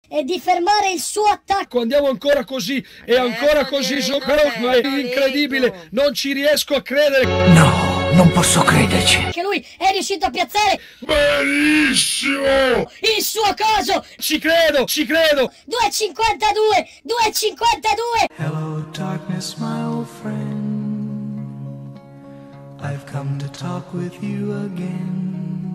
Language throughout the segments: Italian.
e di fermare il suo attacco. Andiamo ancora così e ancora così, ma è incredibile, non ci riesco a credere. No, non posso crederci. Che lui è riuscito a piazzare Benissimo! il suo coso. Ci credo, ci credo. 2,52, 2,52. Hello darkness, my old friend. I've come to talk with you again.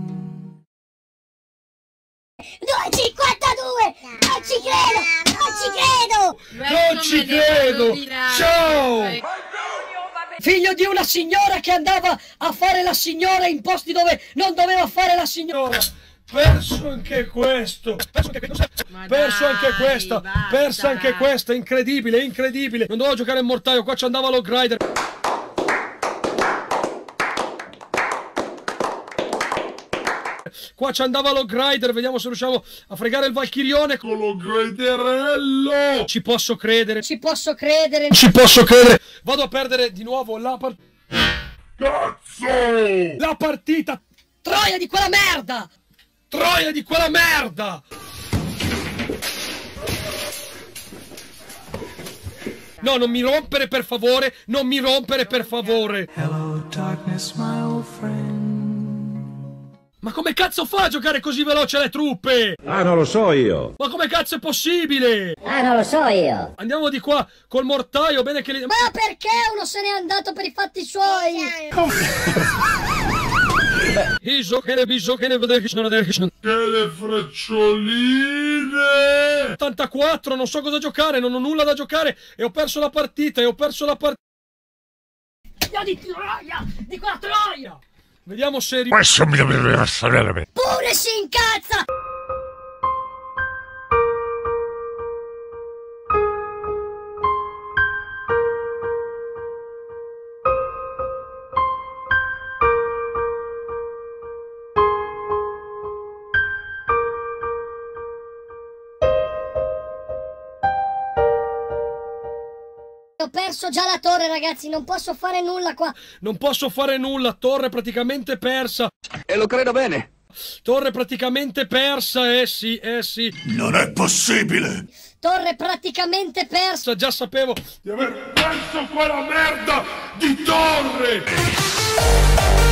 2,52. Non ci credo, non ci credo. Non ci credo. Ciao! Figlio di una signora che andava a fare la signora in posti dove non doveva fare la signora. Perso anche questo, perso anche questa, persa anche questa, incredibile, incredibile. Non dovevo giocare in mortaio, qua ci andava lo grider. Qua ci andava lo grider, vediamo se riusciamo a fregare il Valchirione con lo griderello. Ci posso credere, Ci posso credere. ci posso credere. Vado a perdere di nuovo la partita. Cazzo! La partita! Troia di quella merda! Troia di quella merda! No, non mi rompere per favore, non mi rompere per favore. Hello darkness, my old friend. Ma come cazzo fa a giocare così veloce le truppe? Ah, non lo so io. Ma come cazzo è possibile? Ah, non lo so io. Andiamo di qua col mortaio, bene che li... Ma perché uno se n'è andato per i fatti suoi? Che le freccioline! 84, non so cosa giocare, non ho nulla da giocare e ho perso la partita, e ho perso la partita. Di Troia! Di quella Troia! Vediamo se... Questo mi deve sapere. Pure si incazza! Ho perso già la torre, ragazzi, non posso fare nulla qua. Non posso fare nulla, torre praticamente persa. E lo credo bene. Torre praticamente persa, sì, sì. Non è possibile. Torre praticamente persa. Già sapevo di aver perso quella merda di torre.